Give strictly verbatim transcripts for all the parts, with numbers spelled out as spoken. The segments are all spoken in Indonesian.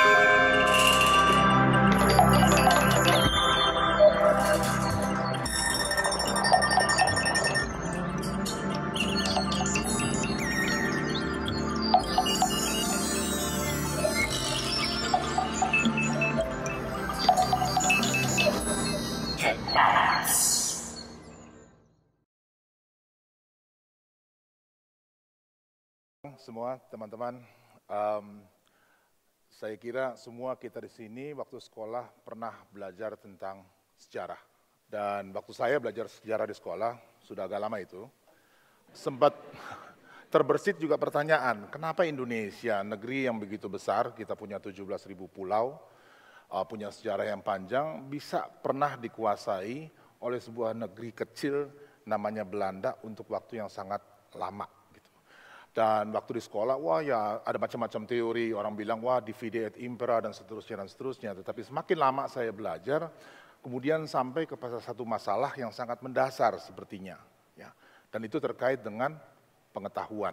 Semua teman-teman, um, saya kira semua kita di sini waktu sekolah pernah belajar tentang sejarah. Dan waktu saya belajar sejarah di sekolah, sudah agak lama itu, sempat terbersit juga pertanyaan, kenapa Indonesia, negeri yang begitu besar, kita punya tujuh belas ribu pulau, uh, punya sejarah yang panjang, bisa pernah dikuasai oleh sebuah negeri kecil namanya Belanda untuk waktu yang sangat lama. Dan waktu di sekolah, wah ya ada macam-macam teori, orang bilang wah divide et impera dan seterusnya dan seterusnya. Tetapi semakin lama saya belajar, kemudian sampai kepada satu masalah yang sangat mendasar sepertinya. Ya. Dan itu terkait dengan pengetahuan.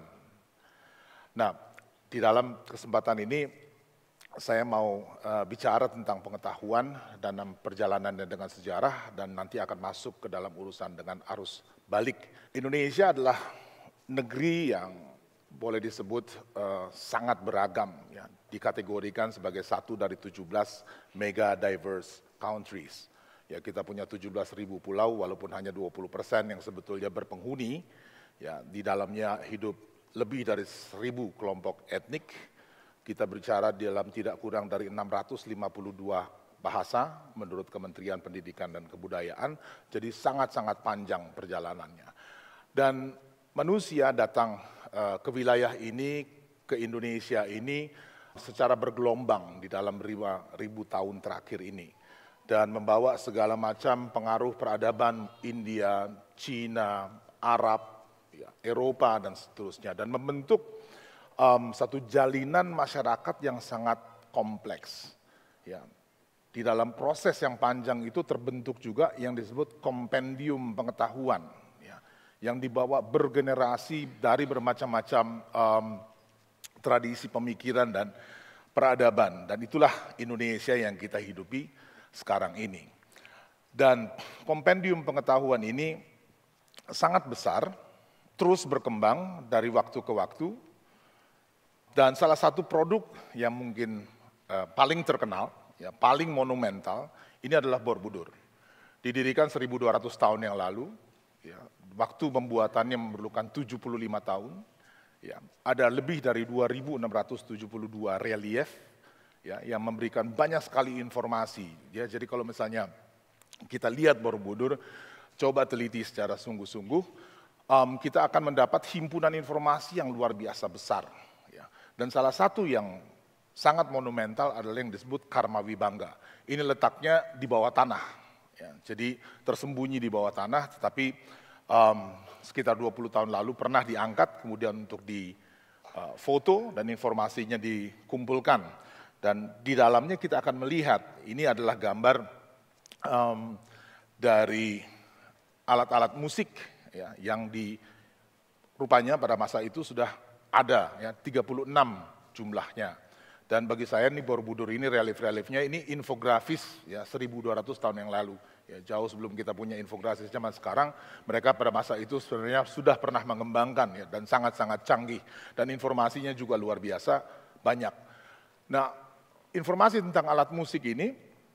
Nah, di dalam kesempatan ini saya mau uh, bicara tentang pengetahuan dan perjalanannya dengan sejarah dan nanti akan masuk ke dalam urusan dengan arus balik. Indonesia adalah negeri yang boleh disebut uh, sangat beragam, ya, dikategorikan sebagai satu dari tujuh belas mega diverse countries. Ya, kita punya tujuh belas ribu pulau, walaupun hanya dua puluh persen yang sebetulnya berpenghuni. Ya, di dalamnya hidup lebih dari seribu kelompok etnik. Kita berbicara di dalam tidak kurang dari enam ratus lima puluh dua bahasa menurut Kementerian Pendidikan dan Kebudayaan. Jadi sangat-sangat panjang perjalanannya. Dan manusia datang ke wilayah ini, ke Indonesia ini secara bergelombang di dalam ribu, ribu tahun terakhir ini. Dan membawa segala macam pengaruh peradaban India, Cina, Arab, ya, Eropa, dan seterusnya. Dan membentuk um, satu jalinan masyarakat yang sangat kompleks. Ya. Di dalam proses yang panjang itu terbentuk juga yang disebut kompendium pengetahuan. Yang dibawa bergenerasi dari bermacam-macam um, tradisi pemikiran dan peradaban. Dan itulah Indonesia yang kita hidupi sekarang ini. Dan kompendium pengetahuan ini sangat besar, terus berkembang dari waktu ke waktu. Dan salah satu produk yang mungkin uh, paling terkenal, ya, paling monumental, ini adalah Borobudur. Didirikan seribu dua ratus tahun yang lalu, ya, waktu pembuatannya memerlukan tujuh puluh lima tahun. Ya, ada lebih dari dua ribu enam ratus tujuh puluh dua relief, ya, yang memberikan banyak sekali informasi. Ya, jadi kalau misalnya kita lihat Borobudur, coba teliti secara sungguh-sungguh, um, kita akan mendapat himpunan informasi yang luar biasa besar. Ya. Dan salah satu yang sangat monumental adalah yang disebut Karma Wibangga. Ini letaknya di bawah tanah. Ya, jadi tersembunyi di bawah tanah, tetapi Um, sekitar dua puluh tahun lalu pernah diangkat, kemudian untuk difoto uh, dan informasinya dikumpulkan. Dan di dalamnya kita akan melihat, ini adalah gambar um, dari alat-alat musik, ya, yang di rupanya pada masa itu sudah ada, ya, tiga puluh enam jumlahnya. Dan bagi saya nih Borobudur ini relief-reliefnya ini infografis, ya, seribu dua ratus tahun yang lalu. Ya, jauh sebelum kita punya infografis zaman sekarang, mereka pada masa itu sebenarnya sudah pernah mengembangkan, ya, dan sangat-sangat canggih. Dan informasinya juga luar biasa banyak. Nah, informasi tentang alat musik ini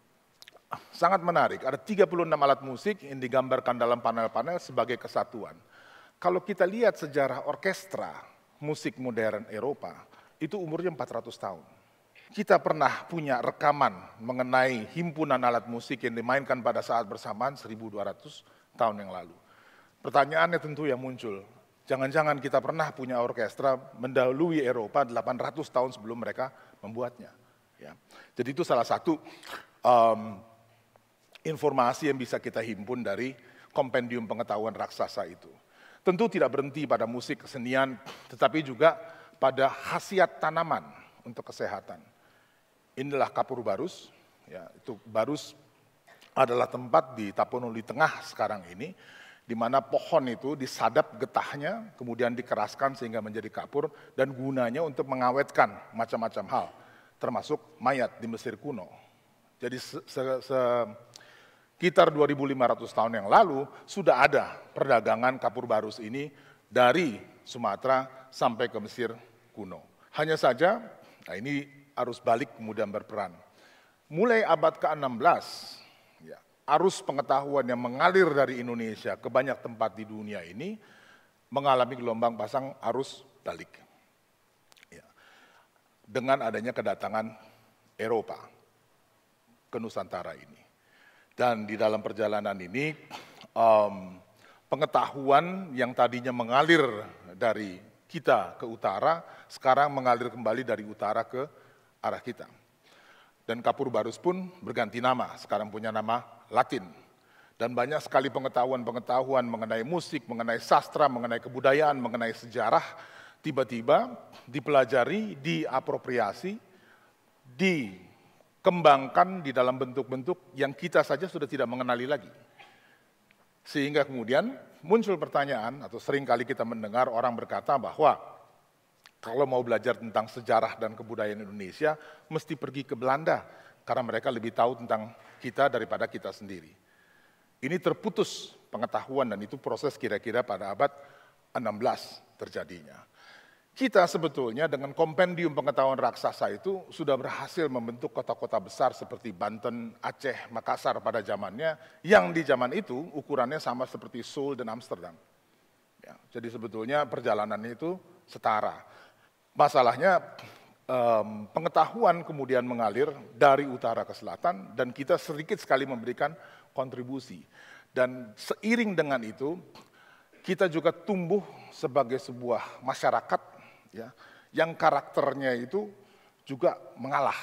sangat menarik. Ada tiga puluh enam alat musik yang digambarkan dalam panel-panel sebagai kesatuan. Kalau kita lihat sejarah orkestra musik modern Eropa, itu umurnya empat ratus tahun. Kita pernah punya rekaman mengenai himpunan alat musik yang dimainkan pada saat bersamaan seribu dua ratus tahun yang lalu. Pertanyaannya tentu yang muncul, jangan-jangan kita pernah punya orkestra mendahului Eropa delapan ratus tahun sebelum mereka membuatnya. Ya. Jadi itu salah satu um, informasi yang bisa kita himpun dari kompendium pengetahuan raksasa itu. Tentu tidak berhenti pada musik kesenian, tetapi juga pada khasiat tanaman untuk kesehatan. Inilah kapur barus, ya, itu barus adalah tempat di Tapanuli Tengah sekarang ini, di mana pohon itu disadap getahnya, kemudian dikeraskan sehingga menjadi kapur, dan gunanya untuk mengawetkan macam-macam hal. termasuk mayat di Mesir kuno. Jadi sekitar dua ribu lima ratus tahun yang lalu sudah ada perdagangan kapur barus ini dari Sumatera sampai ke Mesir kuno. Hanya saja, nah ini arus balik kemudian berperan. Mulai abad ke enam belas, ya, arus pengetahuan yang mengalir dari Indonesia ke banyak tempat di dunia ini mengalami gelombang pasang arus balik. Ya. Dengan adanya kedatangan Eropa ke Nusantara ini. Dan di dalam perjalanan ini, um, pengetahuan yang tadinya mengalir dari kita ke utara, sekarang mengalir kembali dari utara ke arah kita. Dan kapur barus pun berganti nama, sekarang punya nama Latin. Dan banyak sekali pengetahuan-pengetahuan mengenai musik, mengenai sastra, mengenai kebudayaan, mengenai sejarah, tiba-tiba dipelajari, diapropriasi, dikembangkan di dalam bentuk-bentuk yang kita saja sudah tidak mengenali lagi. Sehingga kemudian muncul pertanyaan, atau sering kali kita mendengar orang berkata bahwa kalau mau belajar tentang sejarah dan kebudayaan Indonesia, mesti pergi ke Belanda, karena mereka lebih tahu tentang kita daripada kita sendiri. Ini terputus pengetahuan, dan itu proses kira-kira pada abad enam belas terjadinya. Kita sebetulnya dengan kompendium pengetahuan raksasa itu sudah berhasil membentuk kota-kota besar seperti Banten, Aceh, Makassar pada zamannya, yang di zaman itu ukurannya sama seperti Seoul dan Amsterdam. Ya, jadi sebetulnya perjalanannya itu setara. Masalahnya um, pengetahuan kemudian mengalir dari utara ke selatan, dan kita sedikit sekali memberikan kontribusi. Dan seiring dengan itu, kita juga tumbuh sebagai sebuah masyarakat ya, yang karakternya itu juga mengalah,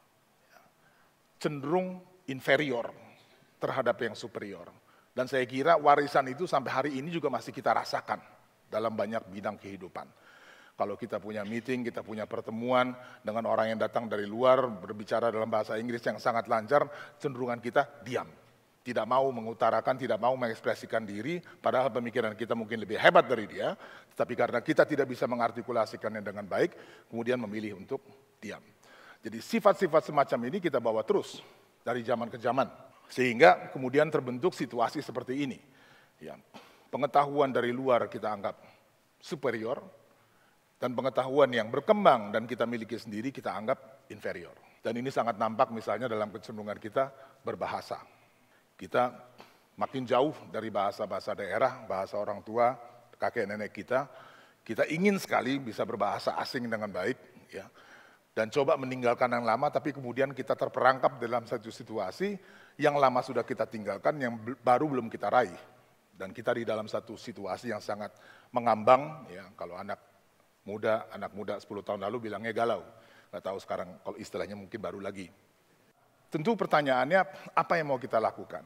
cenderung inferior terhadap yang superior. Dan saya kira warisan itu sampai hari ini juga masih kita rasakan dalam banyak bidang kehidupan. Kalau kita punya meeting, kita punya pertemuan dengan orang yang datang dari luar, berbicara dalam bahasa Inggris yang sangat lancar, cenderungan kita diam. Tidak mau mengutarakan, tidak mau mengekspresikan diri, padahal pemikiran kita mungkin lebih hebat dari dia, tapi karena kita tidak bisa mengartikulasikannya dengan baik, kemudian memilih untuk diam. Jadi sifat-sifat semacam ini kita bawa terus dari zaman ke zaman, sehingga kemudian terbentuk situasi seperti ini. Ya, pengetahuan dari luar kita anggap superior, dan pengetahuan yang berkembang dan kita miliki sendiri kita anggap inferior. Dan ini sangat nampak misalnya dalam kecenderungan kita berbahasa. Kita makin jauh dari bahasa-bahasa daerah, bahasa orang tua, kakek nenek kita. Kita ingin sekali bisa berbahasa asing dengan baik, ya, dan coba meninggalkan yang lama, tapi kemudian kita terperangkap dalam satu situasi yang lama sudah kita tinggalkan, yang baru belum kita raih. Dan kita di dalam satu situasi yang sangat mengambang, ya, kalau anak muda, anak muda sepuluh tahun lalu bilangnya galau. Nggak tahu sekarang kalau istilahnya mungkin baru lagi. Tentu pertanyaannya, apa yang mau kita lakukan?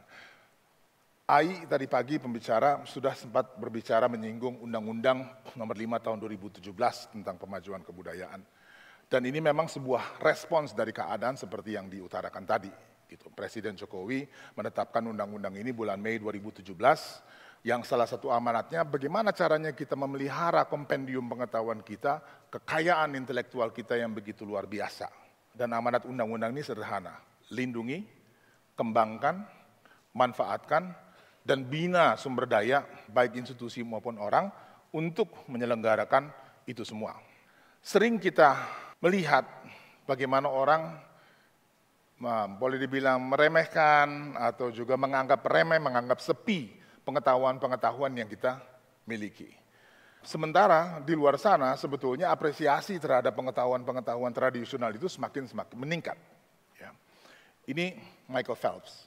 Ai tadi pagi pembicara sudah sempat berbicara menyinggung Undang-Undang nomor lima tahun dua ribu tujuh belas tentang pemajuan kebudayaan. Dan ini memang sebuah respons dari keadaan seperti yang diutarakan tadi. Gitu. Presiden Jokowi menetapkan undang-undang ini bulan Mei dua ribu tujuh belas, yang salah satu amanatnya bagaimana caranya kita memelihara kompendium pengetahuan kita, kekayaan intelektual kita yang begitu luar biasa. Dan amanat undang-undang ini sederhana. Lindungi, kembangkan, manfaatkan, dan bina sumber daya baik institusi maupun orang untuk menyelenggarakan itu semua. Sering kita melihat bagaimana orang boleh dibilang meremehkan atau juga menganggap remeh, menganggap sepi pengetahuan-pengetahuan yang kita miliki. Sementara di luar sana sebetulnya apresiasi terhadap pengetahuan-pengetahuan tradisional itu semakin semakin meningkat. Ini Michael Phelps,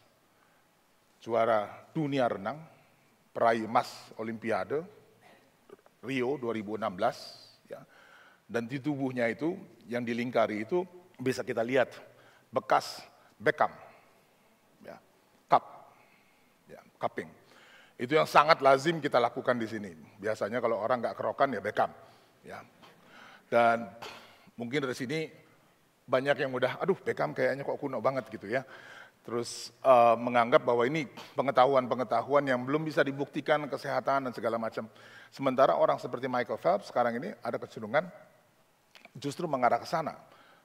juara dunia renang, peraih emas Olimpiade Rio dua ribu enam belas, ya. Dan di tubuhnya itu, yang dilingkari itu bisa kita lihat bekas Beckham, ya, cup, ya, cupping. Itu yang sangat lazim kita lakukan di sini. Biasanya kalau orang nggak kerokan ya Beckham, ya. Dan mungkin dari sini banyak yang udah, aduh Beckham kayaknya kok kuno banget gitu ya. Terus uh, menganggap bahwa ini pengetahuan-pengetahuan yang belum bisa dibuktikan kesehatan dan segala macam. Sementara orang seperti Michael Phelps sekarang ini ada kecenderungan justru mengarah ke sana.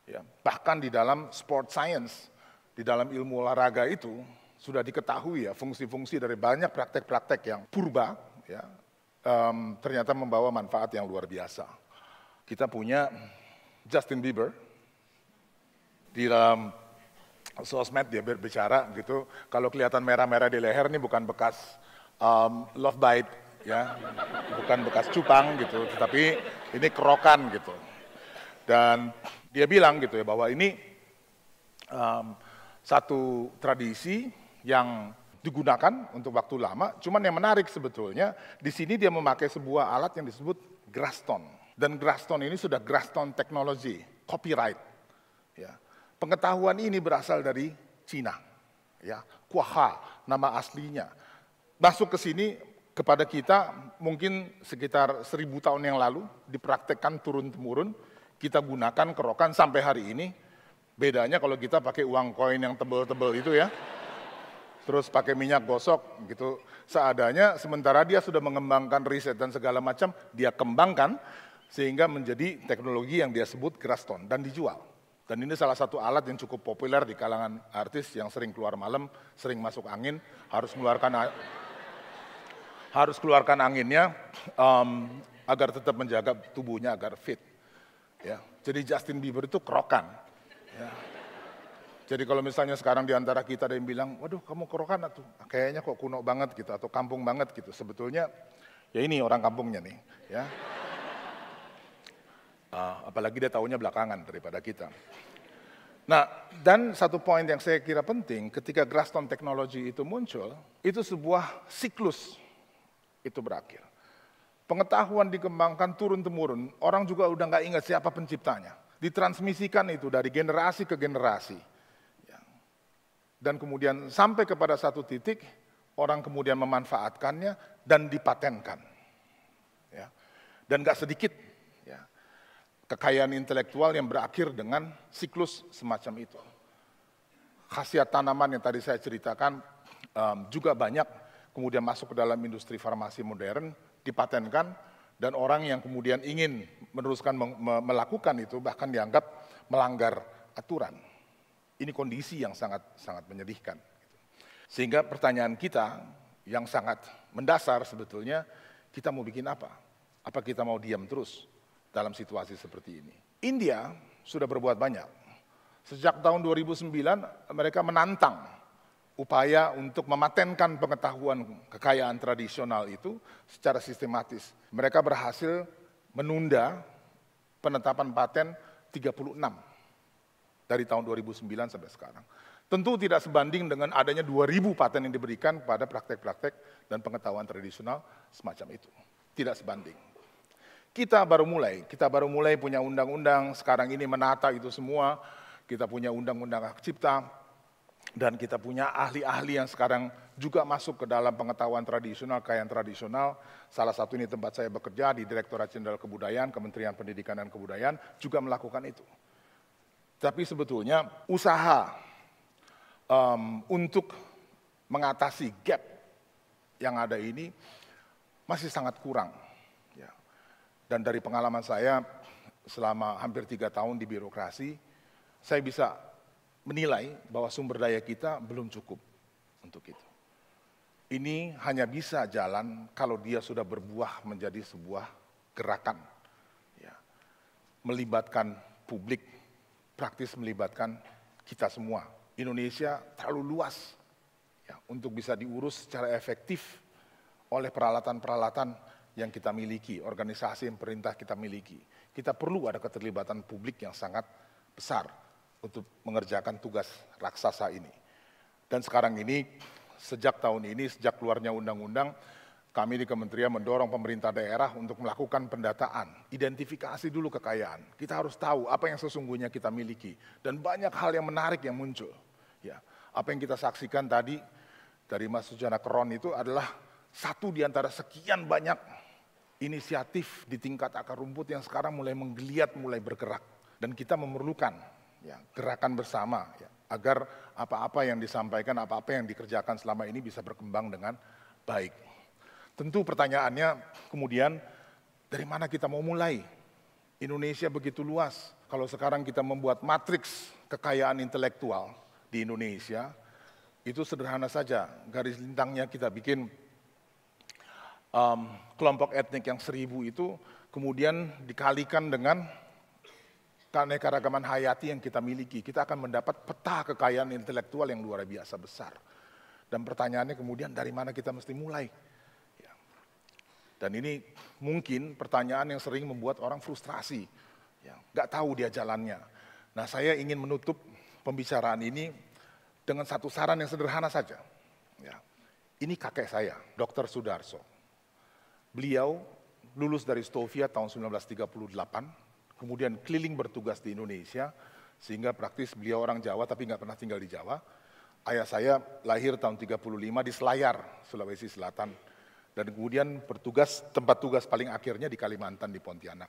Ya, bahkan di dalam sport science, di dalam ilmu olahraga itu sudah diketahui ya fungsi-fungsi dari banyak praktek-praktek yang purba ya, um, ternyata membawa manfaat yang luar biasa. Kita punya Justin Bieber di dalam sosmed dia berbicara gitu, kalau kelihatan merah-merah di leher ini bukan bekas um, love bite ya, bukan bekas cupang gitu, tetapi ini kerokan gitu. Dan dia bilang gitu ya bahwa ini um, satu tradisi yang digunakan untuk waktu lama, cuman yang menarik sebetulnya di sini dia memakai sebuah alat yang disebut Graston, dan Graston ini sudah Graston Technology, copyright. Ya. Pengetahuan ini berasal dari Cina, ya, Kuaha nama aslinya. Masuk ke sini kepada kita mungkin sekitar seribu tahun yang lalu dipraktekkan turun-temurun, kita gunakan kerokan sampai hari ini. Bedanya kalau kita pakai uang koin yang tebel-tebel itu ya, terus pakai minyak gosok gitu seadanya, sementara dia sudah mengembangkan riset dan segala macam, dia kembangkan sehingga menjadi teknologi yang dia sebut Graston dan dijual. Dan ini salah satu alat yang cukup populer di kalangan artis yang sering keluar malam, sering masuk angin, harus mengeluarkan harus keluarkan anginnya um, agar tetap menjaga tubuhnya agar fit. Ya, jadi Justin Bieber itu kerokan. Ya. Jadi kalau misalnya sekarang di antara kita ada yang bilang, waduh kamu kerokan tuh, kayaknya kok kuno banget gitu atau kampung banget gitu. Sebetulnya ya ini orang kampungnya nih. Ya. Uh, apalagi dia tahunya belakangan daripada kita. Nah, dan satu poin yang saya kira penting ketika Graston Technology itu muncul, itu sebuah siklus itu berakhir. Pengetahuan dikembangkan turun-temurun, orang juga udah nggak ingat siapa penciptanya. Ditransmisikan itu dari generasi ke generasi. Dan kemudian sampai kepada satu titik, orang kemudian memanfaatkannya dan dipatenkan. Ya. Dan nggak sedikit ya, kekayaan intelektual yang berakhir dengan siklus semacam itu. Khasiat tanaman yang tadi saya ceritakan um, juga banyak kemudian masuk ke dalam industri farmasi modern, dipatenkan, dan orang yang kemudian ingin meneruskan melakukan itu bahkan dianggap melanggar aturan. Ini kondisi yang sangat sangat menyedihkan. Sehingga pertanyaan kita yang sangat mendasar sebetulnya, kita mau bikin apa? Apa kita mau diam terus dalam situasi seperti ini? India sudah berbuat banyak. Sejak tahun dua ribu sembilan mereka menantang upaya untuk mematenkan pengetahuan kekayaan tradisional itu secara sistematis. Mereka berhasil menunda penetapan paten tiga puluh enam dari tahun dua ribu sembilan sampai sekarang. Tentu tidak sebanding dengan adanya dua ribu paten yang diberikan pada praktek-praktek dan pengetahuan tradisional semacam itu. Tidak sebanding. Kita baru mulai, kita baru mulai punya undang-undang, sekarang ini menata itu semua, kita punya undang-undang hak cipta, dan kita punya ahli-ahli yang sekarang juga masuk ke dalam pengetahuan tradisional, kekayaan tradisional. Salah satu ini tempat saya bekerja di Direktorat Jenderal Kebudayaan, Kementerian Pendidikan dan Kebudayaan juga melakukan itu. Tapi sebetulnya usaha um, untuk mengatasi gap yang ada ini masih sangat kurang. Ya. Dan dari pengalaman saya selama hampir tiga tahun di birokrasi, saya bisa menilai bahwa sumber daya kita belum cukup untuk itu. Ini hanya bisa jalan kalau dia sudah berbuah menjadi sebuah gerakan. Ya. Melibatkan publik, praktis melibatkan kita semua. Indonesia terlalu luas ya, untuk bisa diurus secara efektif oleh peralatan-peralatan yang kita miliki, organisasi yang perintah kita miliki. Kita perlu ada keterlibatan publik yang sangat besar untuk mengerjakan tugas raksasa ini. Dan sekarang ini, sejak tahun ini, sejak keluarnya undang-undang, kami di Kementerian mendorong pemerintah daerah untuk melakukan pendataan, identifikasi dulu kekayaan. Kita harus tahu apa yang sesungguhnya kita miliki. Dan banyak hal yang menarik yang muncul. Ya, apa yang kita saksikan tadi dari Mas Sujana Keron itu adalah satu di antara sekian banyak inisiatif di tingkat akar rumput yang sekarang mulai menggeliat, mulai bergerak. Dan kita memerlukan ya, gerakan bersama ya, agar apa-apa yang disampaikan, apa-apa yang dikerjakan selama ini bisa berkembang dengan baik. Tentu pertanyaannya kemudian dari mana kita mau mulai? Indonesia begitu luas. Kalau sekarang kita membuat matriks kekayaan intelektual di Indonesia, itu sederhana saja. Garis lintangnya kita bikin um, kelompok etnik yang seribu itu, kemudian dikalikan dengan keanekaragaman hayati yang kita miliki. Kita akan mendapat peta kekayaan intelektual yang luar biasa besar. Dan pertanyaannya kemudian dari mana kita mesti mulai? Dan ini mungkin pertanyaan yang sering membuat orang frustrasi, ya, nggak tahu dia jalannya. Nah, saya ingin menutup pembicaraan ini dengan satu saran yang sederhana saja. Ya, ini kakek saya, dokter Sudarso. Beliau lulus dari Stovia tahun seribu sembilan ratus tiga puluh delapan, kemudian keliling bertugas di Indonesia, sehingga praktis beliau orang Jawa tapi nggak pernah tinggal di Jawa. Ayah saya lahir tahun tiga puluh lima di Selayar, Sulawesi Selatan. Dan kemudian bertugas, tempat tugas paling akhirnya di Kalimantan, di Pontianak.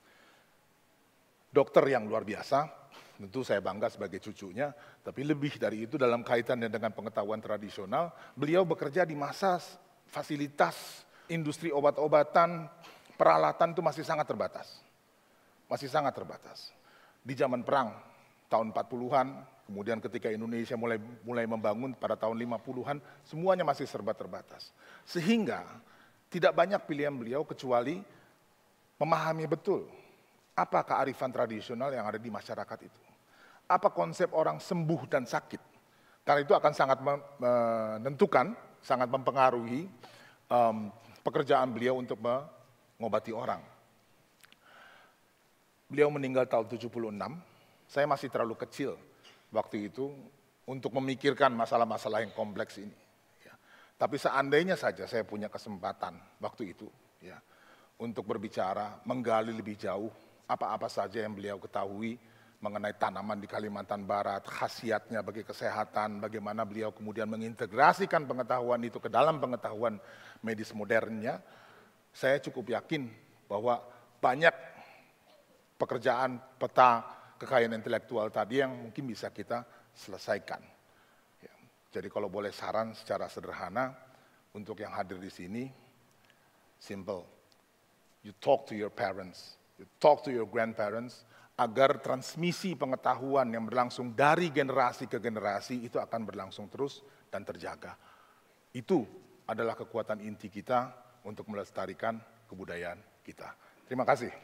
Dokter yang luar biasa, tentu saya bangga sebagai cucunya, tapi lebih dari itu dalam kaitannya dengan pengetahuan tradisional, beliau bekerja di masa fasilitas industri obat-obatan, peralatan itu masih sangat terbatas. Masih sangat terbatas. Di zaman perang, tahun empat puluhan, kemudian ketika Indonesia mulai mulai membangun pada tahun lima puluhan, semuanya masih serba terbatas. Sehingga tidak banyak pilihan beliau kecuali memahami betul apa kearifan tradisional yang ada di masyarakat itu. Apa konsep orang sembuh dan sakit. Karena itu akan sangat menentukan, sangat mempengaruhi um, pekerjaan beliau untuk mengobati orang. Beliau meninggal tahun tujuh puluh enam, saya masih terlalu kecil waktu itu untuk memikirkan masalah-masalah yang kompleks ini. Ya. Tapi seandainya saja saya punya kesempatan waktu itu, ya, untuk berbicara, menggali lebih jauh apa-apa saja yang beliau ketahui mengenai tanaman di Kalimantan Barat, khasiatnya bagi kesehatan, bagaimana beliau kemudian mengintegrasikan pengetahuan itu ke dalam pengetahuan medis modernnya, saya cukup yakin bahwa banyak pekerjaan peta kekayaan intelektual tadi yang mungkin bisa kita selesaikan. Ya. Jadi kalau boleh saran secara sederhana untuk yang hadir di sini, simple. You talk to your parents, you talk to your grandparents, agar transmisi pengetahuan yang berlangsung dari generasi ke generasi itu akan berlangsung terus dan terjaga. Itu adalah kekuatan inti kita untuk melestarikan kebudayaan kita. Terima kasih.